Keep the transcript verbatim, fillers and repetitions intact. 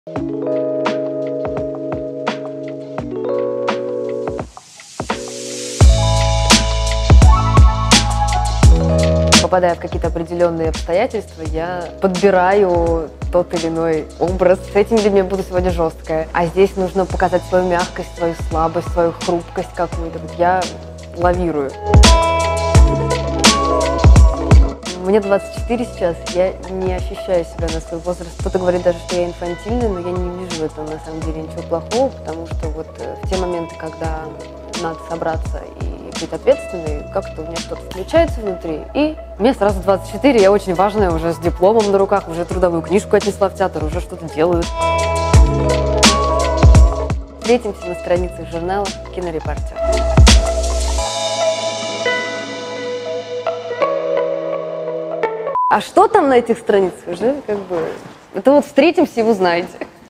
Попадая в какие-то определенные обстоятельства, я подбираю тот или иной образ. С этими людьми я буду сегодня жесткая. А здесь нужно показать свою мягкость, свою слабость, свою хрупкость какую-то. Вот я лавирую. Мне двадцать четыре сейчас, я не ощущаю себя на свой возраст. Кто-то говорит даже, что я инфантильная, но я не вижу в этом на самом деле ничего плохого, потому что вот в те моменты, когда надо собраться и быть ответственной, как-то у меня что-то включается внутри, и мне сразу двадцать четыре, я очень важная, уже с дипломом на руках, уже трудовую книжку отнесла в театр, уже что-то делаю. Встретимся на страницах журнала «Кинорепортер». А что там на этих страницах уже, как бы, это вот встретимся и узнаете.